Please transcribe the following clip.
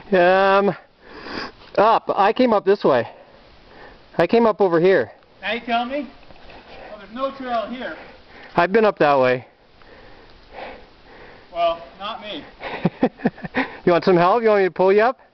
Up. I came up this way. I came up over here. Now you tell me? Well, there's no trail here. I've been up that way. Well, not me. You want some help? You want me to pull you up?